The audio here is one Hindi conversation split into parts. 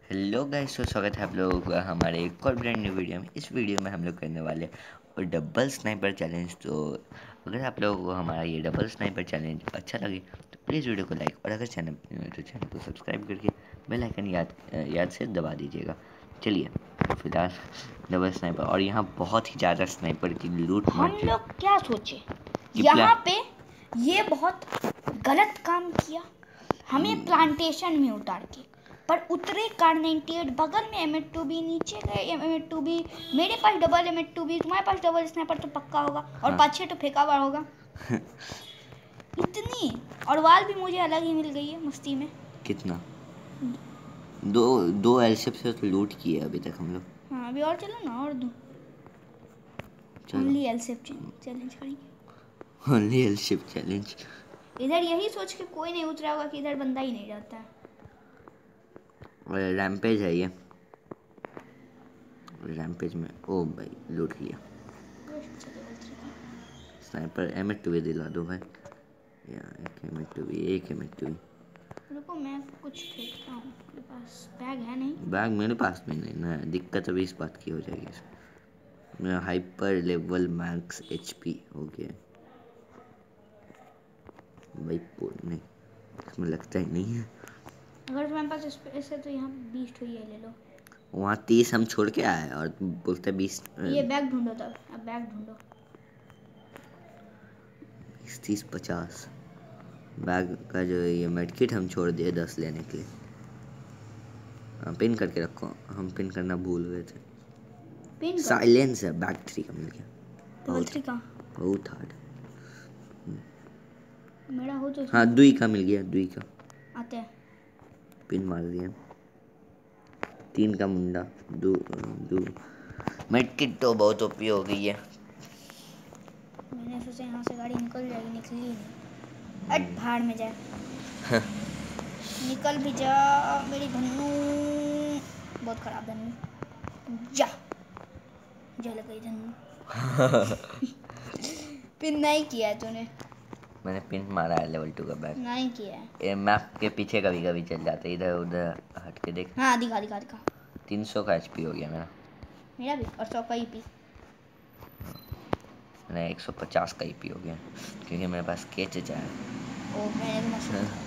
हेलो गाइस, तो स्वागत है आप लोगों का हमारे एक और ब्रांड न्यू वीडियो में। इस वीडियो में हम लोग करने वाले और डबल स्नाइपर चैलेंज। तो अगर आप लोगों को हमारा ये डबल स्नाइपर चैलेंज अच्छा लगे तो प्लीज़ वीडियो को लाइक, और अगर चैनल तो चैनल को सब्सक्राइब करके बेल आइकन याद से दबा दीजिएगा। चलिए, तो फिलहाल डबल स्नाइपर, और यहाँ बहुत ही ज़्यादा स्नाइपर की लूट हम मच लोग क्या सोचे, कि यहाँ पे ये बहुत गलत काम किया। हमें प्लांटेशन में उतार के पर उतरे कार 98 बगल में M82B, नीचे गए M82B। मेरे पास डबल M82B, तुम्हारे पास डबल स्नाइपर तो पक्का होगा, और हाँ। 5-6 तो फेंका हुआ होगा। इतनी और वाल भी मुझे अलग ही मिल गई है मस्ती में। कितना दो एलशिप से तो लूट की है अभी तक हम लोग। हाँ, अभी और चलो ना, और दो चलो, ओनली एलशिप चैलेंज करेंगे। ओनली एलशिप चैलेंज। इधर यही सोच के कोई नहीं उतरा होगा कि इधर बंदा ही नहीं रहता है। रैम्पेज है ये। रैम्पेज में ओ भाई लूट लिया। स्नाइपर M82 दिला दो भाई, या एक M82। रुको, मैं कुछ फेंकता हूँ। मेरे पास बैग है नहीं। बैग मेरे पास भी नहीं ना, दिक्कत अभी इस बात की हो जाएगी इसमें। मेरा हाइपर लेवल मैक्स HP हो गया भाई। नहीं, इसमें लगता ही नहीं है। अगर तुम्हारे पास स्पेस है तो यहाँ 20 हुई है, ले लो। वहाँ 30 हम छोड़ के आए और बोलते 20। ये बैग ढूंढो, तब अब बैग ढूंढो। 30 50 बैग का जो ये मेडकिट हम छोड़ दिए 10 लेने के लिए। पिन करके रखो, हम पिन करना भूल गए थे। पिन साइलेंस है। बैग 3 का मिल गया। डबल 3 का बहुत हार्ड। मेरा हो तो हाँ, दुई का मिल गया, दुई का आते हैं। पिन मार दिया। 3 का मुंडा। दो दो मेडकिट तो बहुत ओपी हो गई है। मैंने सोचा यहाँ से गाड़ी निकल जाएगी, निकली नहीं। अट भाड़ में जाए। निकल भी जा मेरी धन्नू। बहुत खराब धन्नू, जा लग गई धन्नू। पिन नहीं किया है तूने? मैंने पिन मारा है लेवल 2 का बैग। नहीं किया है। ये मैप के पीछे कभी कभी चल जाते, इधर उधर हट के देख। हाँ, दिखा दिखा दिखा। 300 का HP हो गया मेरा भी, और 100 का EP। मेरा 150 का EP हो गया, क्योंकि मेरे पास केच है। ओ, मैंने तो मशीन था।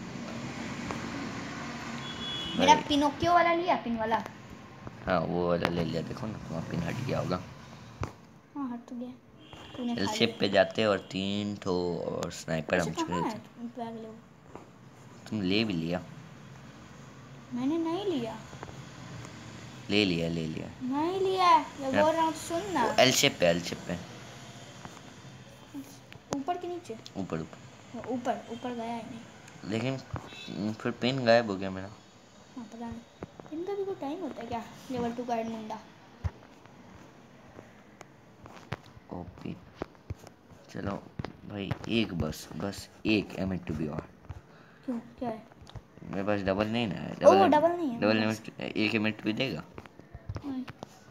मेरा पिनोकियो वाला लिया, पिन वाला। हाँ, वो वाला ले लिया। देखो ना, तुम्हारा पिन हट गया होगा। हाँ, हट तो गया। तूने एल खा शेप लिया। पे जाते और 3 ठो और स्नाइपर वैसे हम कहाँ छुए है थे। बैग? लो। तुम ले भी लिया। मैंने नहीं लिया। ले लिया नहीं लिया, मैं बोल रहा हूँ, सुन ना। वो एल शेप पे ऊपर के नीचे? ऊपर। ऊपर ऊपर गया ही नहीं। लेकिन फिर पिन गायब हो गया मेरा। हाँ, पता नहीं, इनका भी कोई टाइम होता है क्या? लेवल 2 का मुंडा। ओपी। चलो भाई, एक बस एक M82B और। क्यों, क्या है? मेरे पास डबल नहीं ना है। ओ, डबल नहीं है मेरे पास। एक M82B देगा। नहीं।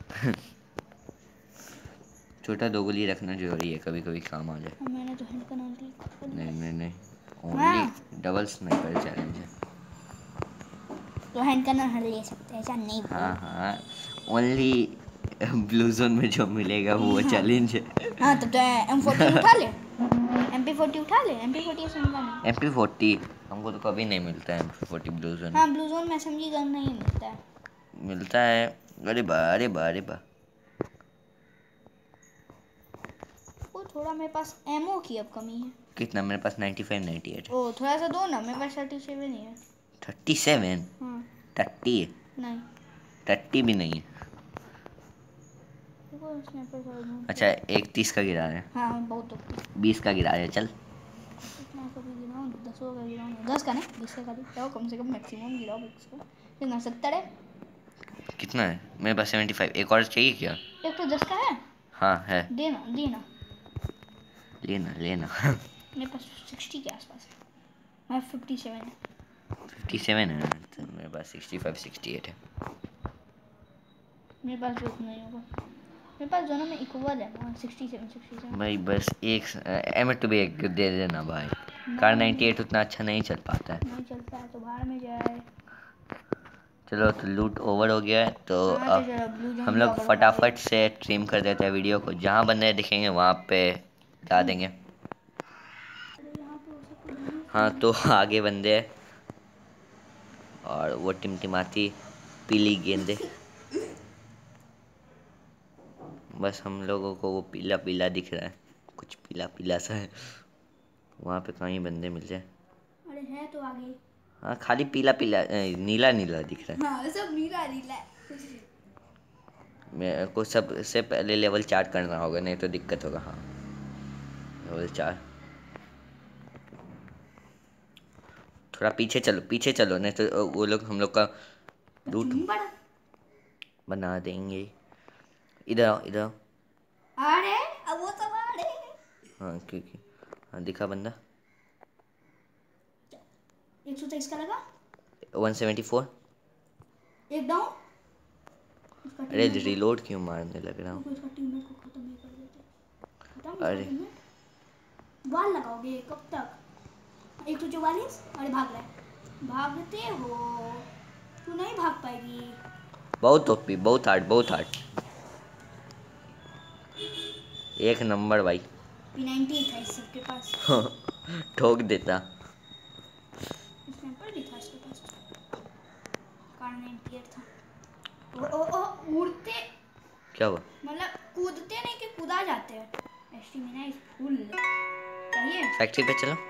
छोटा दोगली रखना जरूरी है, कभी कभी काम आ जाए। मैंने तो हैंड कनाल नहीं, ओनली हाँ, डबल स्नाइपर चैलेंज है। तो हैंड कनाल ले सकते हैं, ऐसा नहीं बोल। हाँ, ओनली ब्लू जोन में जो मिलेगा वो चैलेंज है। हाँ, तब तो M40 उठा ले। MP40 उठा ले। MP40 से मिला नहीं। MP40 हमको तो कभी नहीं मिलता है। MP40 ब्लू जोन हाँ, ब्लू जोन में SMG गन नहीं मिलता है। मिलता है। अरे बा। वो थोड़ा मेरे पास एमओ की अब कमी है। कितना? मेरे पास 95 98 है। ओ, थोड़ा सा दो ना, मेरे पास 37 ही है। 37? हाँ। 30? नहीं। 30 भी नहीं है। देखो, स्नाइपर का ढूंढ अच्छा, के। एक 30 का गिरा है। हाँ, बहुत ओपी। 20 का गिरा है। चल, इतना कभी गिराऊँ? 10 का गिराऊँ? 10 का नहीं, 20 का गिराओ, कम से कम मैक्सिमम गिराओ 20 का। कितना? 70 है। कितना है? मेरे पास 75। एक और चाहिए क्या? एक तो 10 का है। हाँ है। देना देना। लेना। मेरे पास 60 के आसपास है। मैं 57 है। 57 है तो मेरे पास 65 68 है। मेरे पास भी उतना ही होगा। मेरे पास दोनों में इक्वल है ना, 67। भाई बस एक M2 भी एक दे देना भाई। कार 98 उतना अच्छा नहीं चल पाता है। नहीं चलता है तो बाहर में जाए। चलो तो लूट ओवर हो गया है, तो हाँ, अब चलो ब्लू जोन हम भी लोग over हो फटाफट से ट्रिम कर देते हैं वीडियो को। जहाँ बंदे दिखेंगे वहाँ पे ला देंगे। गई। अरे यहाँ पे हो सकता है बंदे हाँ इसमें। तो आगे बंदे हैं और वो टिमटिमाती पीली गेंदे। बस हम लोगों को वो पीला पीला दिख रहा है, कुछ पीला पीला सा है। वहाँ पे कहीं बंदे मिल जाए। अरे है तो आगे। हाँ खाली पीला पीला नीला नीला दिख रहा है। हाँ सब नीला नीला है। मेरे को सबसे पहले लेवल 4 करना होगा, नहीं तो दिक्कत होगा। हाँ लेवल 4। थोड़ा पीछे चलो, नहीं तो वो लोग हम लोग का रूट चुम्बड़। बना देंगे। इधर आओ, इधर आओ। अरे अब वो सब आ रहे हैं। हाँ क्योंकि हाँ दिखा बंदा। 123 का लगा। 174। एक डाउन। इसका अरे टीममेट को रिलोड क्यों मारने लग रहा हूँ। रुको, इसका टीममेट को खत्म नहीं कर देते। खत्म इसका अरे टीममेट। वाल लगाओगे कब तक? 144। अरे भाग रहा है। भागते हो। तू नहीं भाग पाएगी। बहुत ओपी, बहुत हार्ड, बहुत हार्ड। एक नंबर भाई। P90 था इस सबके पास। ठोक देता। स्नाइपर भी था इसके पास। कार 98 था। ओ उड़ते क्या हुआ? मतलब कूदते नहीं कि कूदा जाते हैं। Stamina is full. चाहिए फैक्ट्री पे चलो।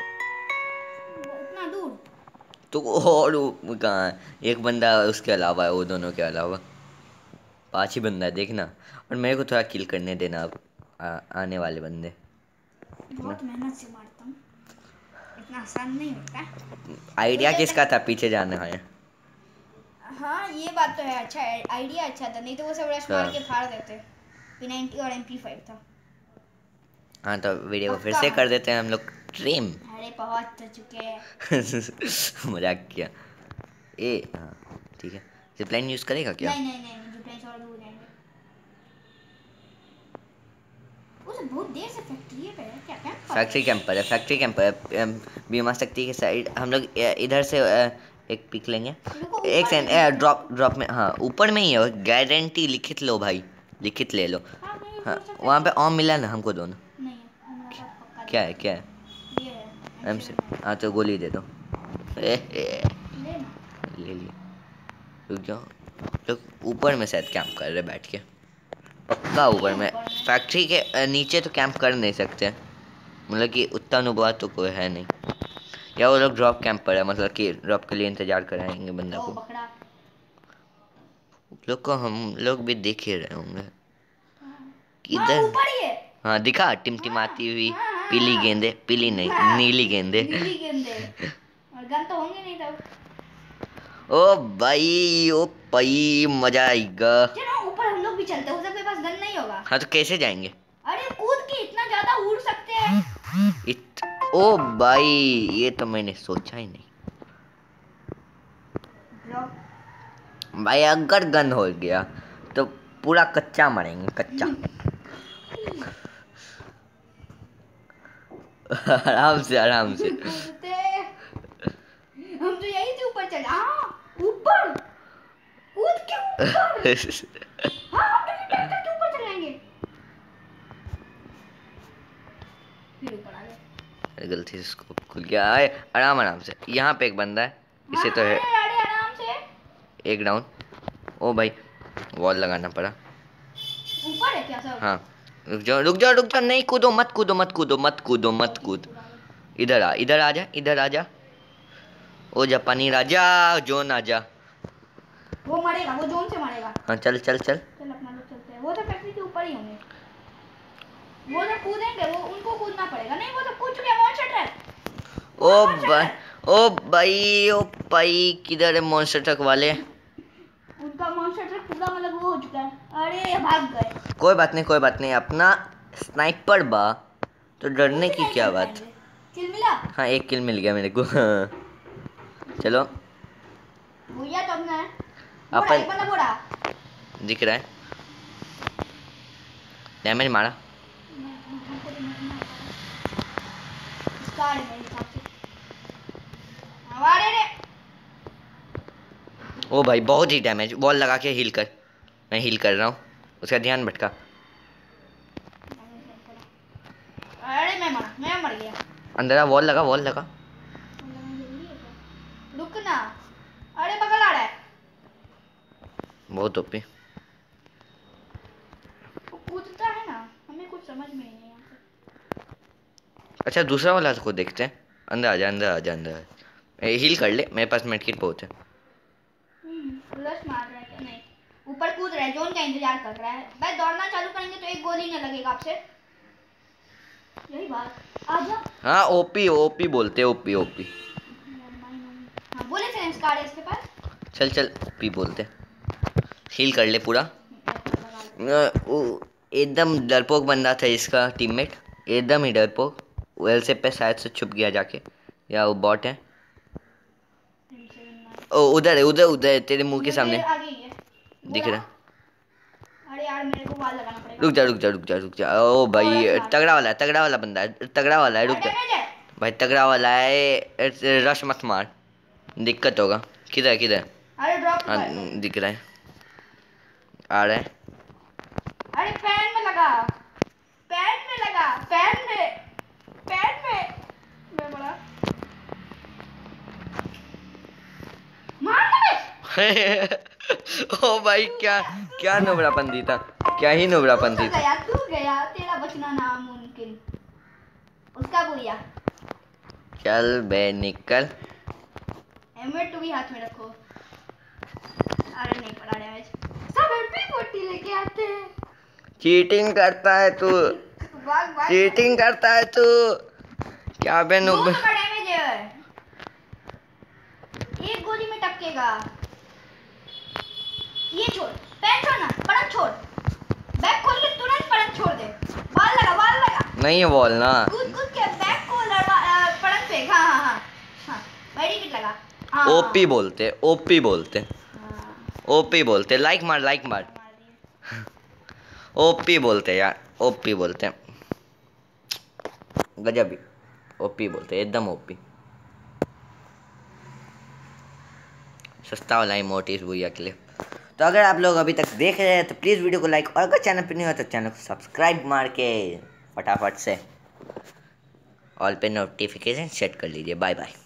उतना दूर। तो और वो कहाँ है? एक बंदा उसके अलावा है, वो दोनों के अलावा 5 ही बंदा है देखना। और मेरे को थोड़ा किल करने देना अब आने वाले बंदे। बहुत मेहनत से मारता हूँ। इतना आसान नहीं होता। आइडिया जब किसका था पीछे जाना है? हाँ ये बात तो है। अच्छा आइडिया अच्छा था, नहीं तो वो सब रश मार हाँ के फाड़ देते। P90 और MP5 था। हाँ तो वीडियो को फिर पक्का से कर हाँ। देते हैं हम लोग ट्रिम। अरे पहुंच तो चुके हैं। मजाक किया। ए हाँ ठीक है। जिपलाइन यूज़ करेगा क्या? नहीं नहीं नहीं, जो प्लेन और दूर जाएंगे। वो सब बहुत देर से फैक्ट्री पे है क्या? कैंप फैक्ट्री कैंपर है, फैक्ट्री कैंपर है। बीमा शक्ति के साइड हम लोग इधर से एक पिक लेंगे। रुको एक ऊपर सेकंड, चढ़ना है। ड्रॉप ड्रॉप में। हाँ ऊपर में ही है, गारंटी लिखित लो भाई, लिखित ले लो। हाँ नहीं हाँ हो सकता वहाँ है पे ऑम मिला ना हमको दोनों। नहीं है हमारे पास पक्का क्या नहीं है, क्या है? है। ये है एम से। M7 हाँ तो गोली दे दो। लेना। ले लिए। रुक जाओ, लोग ऊपर में शायद कैंप कर रहे बैठ के। पक्का ऊपर में। ऊपर में फैक्ट्री के नीचे तो कैंप कर नहीं सकते, मतलब कि उतना अनुभव तो कोई है नहीं। या वो लोग ड्रॉप कैंप पर है, मतलब कि ड्रॉप के लिए इंतजार कराएंगे बंदा ओ को। बकरा। लोग को हम लोग भी देख ही रहे होंगे हाँ किधर। ऊपर ही है। हाँ दिखा हाँ टिमटिमाती हुई हाँ पीली हाँ गेंदे, पीली नहीं हाँ। नीली गेंदे। नीली गेंदे। और गन तो होंगे नहीं तब। ओ भाई, ओ भाई मजा आएगा। चलो ऊपर हम लोग भी चलते हैं, सबके पास गन नहीं होगा। हाँ तो कैसे जाएंगे? अरे कूद के इतना ज्यादा उड़ सकते हैं। ओ भाई ये तो मैंने सोचा ही नहीं। ब्लॉक। भाई अगर गन हो गया तो पूरा कच्चा मरेंगे, कच्चा। आराम से, आराम से। कूदते। हम तो यही से ऊपर चले। हाँ ऊपर कूद के ऊपर। हाँ हम तो ये टक करके ऊपर चले जाएंगे। फिर ऊपर आ गए। अरे गलती से स्कोप खुल गया। आए आराम आराम से, यहाँ पे एक बंदा है, इसे तो है। अरे अरे आराम से। एक डाउन। ओ भाई वॉल लगाना पड़ा। ऊपर है क्या सब? हाँ रुक जाओ, रुक जाओ, रुक जाओ, नहीं कूदो, मत कूदो, मत कूदो, मत कूदो, मत कूद। इधर आ, इधर आ जा, इधर आ जा। ओ जापानी राजा, जोन आ जा। वो मरेगा, वो जोन से मरेगा। हाँ चल चल चल। चल अपना लोग चलते हैं। वो तो फैक्ट्री के ऊपर ही होंगे। वो जब कूदेंगे वो उनको कूदना पड़ेगा। नहीं वो तो कूद चुके हैं। Monster truck. ओ भाई, ओ भाई, ओ भाई किधर है मॉन्स्टर ट्रक वाले? उनका मॉन्स्टर ट्रक पूरा मतलब वो हो चुका है। अरे ये भाग गए। कोई बात नहीं, कोई बात नहीं, अपना स्नाइपर बा तो डरने मुझसे की नहीं क्या कर बात। पाएंगे। किल मिला। हाँ एक किल मिल गया मेरे को। चलो भैया तो अपना है। बोड़ा अपन एक बंदा बोड़ा। दिख रहा है, डैमेज मारा। हमको तो नहीं मार पा रहा। स्कार है मेरे हिसाब से। हमारे रे। ओ भाई बहुत ही डैमेज। वॉल लगा के हील कर। मैं हील कर रहा हूँ, उसका ध्यान भटका। अरे मैं मर गया। अंदर आ, वॉल लगा, वॉल लगा। रुक ना, अरे बगल आ रहा है। बहुत ओपी। वो कूदता है ना, हमें कुछ समझ में नहीं है यहाँ पे। अच्छा दूसरा वाला को देखते हैं। अंदर आ जा, अंदर आ जा, अंदर आ जा। हील कर ले, मेरे पास मेडकिट बहुत है। रश मार रहा है क्या? नहीं, ऊपर कूद रहा है, जोन का इंतजार कर रहा है। भाई दौड़ना चालू करेंगे तो एक गोली न लगेगा आपसे, यही बात। आजा। हाँ ओपी ओपी बोलते, ओपी ओपी। हाँ बुलेट सेंस कार्ड है इसके पास। चल चल ओपी बोलते। हील कर ले पूरा। एकदम डरपोक बंदा था इसका टीममेट, एकदम ही डरपोक। वेल से पे शायद से छुप गया जाके, या वो बॉट है। ओ उधर है, उधर उधर है, तेरे मुंह के सामने आगे ही है, दिख रहा। अरे यार मेरे को वाल लगाना पड़ेगा। रुक जा रुक जा रुक जा रुक जा। ओ भाई तगड़ा वाला है, तगड़ा वाला बंदा है, तगड़ा वाला है। रुक जा भाई, तगड़ा वाला है। रश मत मार, दिक्कत होगा। किधर है, किधर? अरे ड्रॉप हाँ दिख रहा है, आ रहा है। अरे पैन में लगा, पैन में लगा, पैन में मैं बड़ा मार। ओ भाई क्या क्या नोबड़ापंती था, क्या ही नोबड़ापंती था। तू गया, तेरा बचना नामुमकिन। उसका बुया। चल बे निकल। M2 भी हाथ में रखो। अरे नहीं पड़ा डैमेज। सब MP40 लेके आते हैं। चीटिंग करता है तू, भाग भाग। चीटिंग करता है तू। क्या बे दो नूब। का डैमेज है, एक गोली में टपकेगा। ये छोड़, पैन छोड़ ना, पलंग छोड़। बैक खोल के तुरंत पलंग छोड़ दे। वाल लगा, वाल लगा। नहीं है वॉल ना। कूद कूद के बैक को पलंग फेंक। हाँ हाँ हाँ हाँ, मेडिकेट लगा। हाँ ओपी बोलते, ओपी बोलते, ओपी बोलते। लाइक मार, लाइक मार। ओपी बोलते यार, ओपी बोलते। गजब ही ओपी बोलते, एकदम ओपी। सस्ता वाला इमोट इस भैया के लिए। तो अगर आप लोग अभी तक देख रहे हैं तो प्लीज़ वीडियो को लाइक, और अगर चैनल पर नहीं हो तो चैनल को सब्सक्राइब मार के फटाफट से ऑल पे नोटिफिकेशन सेट कर लीजिए। Bye bye.